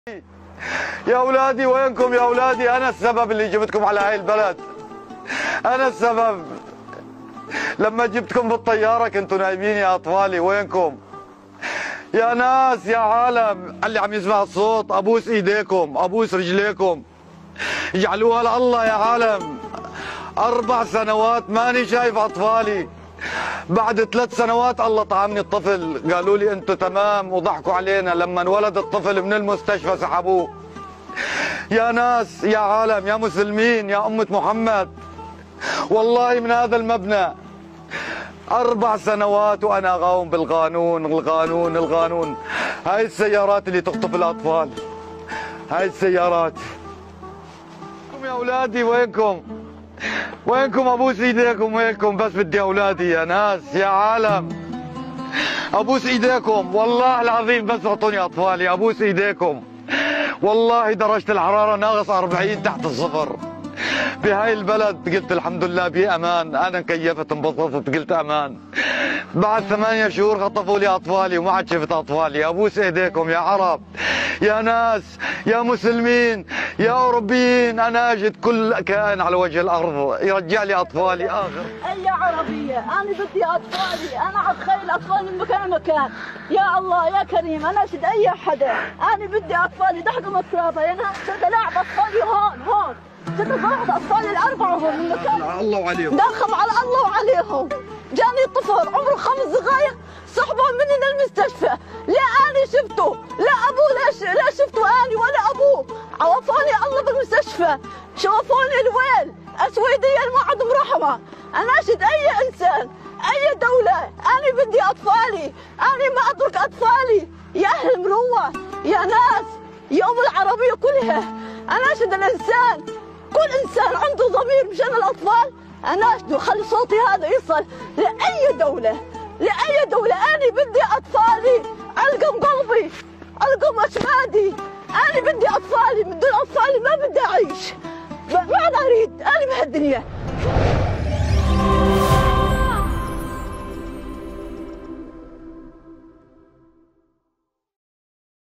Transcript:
يا اولادي وينكم يا اولادي؟ انا السبب اللي جبتكم على هاي البلد، انا السبب. لما جبتكم بالطياره كنتوا نايمين يا اطفالي، وينكم؟ يا ناس يا عالم اللي عم يسمع الصوت، ابوس ايديكم ابوس رجليكم، اجعلوها لله يا عالم. 4 سنوات ماني شايف اطفالي، بعد 3 سنوات الله طعمني الطفل، قالوا لي انتوا تمام وضحكوا علينا. لما انولد الطفل من المستشفى سحبوه. يا ناس يا عالم يا مسلمين يا أمة محمد، والله من هذا المبنى 4 سنوات وأنا أقاوم بالقانون. القانون القانون. هاي السيارات اللي تخطف الأطفال، هاي السيارات. يا أولادي وينكم؟ وينكم؟ أبوس إيديكم وينكم؟ بس بدي أولادي يا ناس يا عالم، أبوس إيديكم والله العظيم، بس أعطوني أطفالي، أبوس إيديكم. والله درجة الحرارة ناقص 40 تحت الصفر بهاي البلد. قلت الحمد لله بأمان، أنا كيفت انبسطت قلت أمان. بعد 8 شهور خطفوا لي أطفالي وما عاد شفت أطفالي. أبوس إيديكم يا عرب يا ناس يا مسلمين يا أوروبيين، أنا أجد كل كائن على وجه الأرض يرجع لي أطفالي آخر. أي عربية، أنا بدي أطفالي، أنا أتخيل أطفالي من مكان لمكان. يا الله يا كريم، أنا أشد أي حدا، أنا بدي أطفالي تحكم الصابة. يا ناس صرت ألاعب أطفالي هون صرت أفرحت أطفالي ال4 هون من مكان الله عليهم، داخل على الله وعليهم. جاني طفل عمره 5 دقائق سحبوه مني للمستشفى، لا أنا شفته لا أبوه لا شفته أنا ولا أبوه. عوفوني الله بالمستشفى، شوفوني الويل السويدية ما عندهم رحمة. أنا أشهد أي إنسان أي دولة، أنا بدي أطفالي، أنا ما أترك أطفالي. يا أهل المروة يا ناس يا أم العربية كلها، أنا أشهد الإنسان كل إنسان عنده ضمير مشان الأطفال. أنا أشهد خلي صوتي هذا يصل لأي دولة لأي دولة. أنا بدي أطفالي، ألقم قلبي ألقم أشمادي. أنا بدي أطفالي، من دون أطفالي ما بدي أعيش، ما أنا أريد أنا بهالدنيا.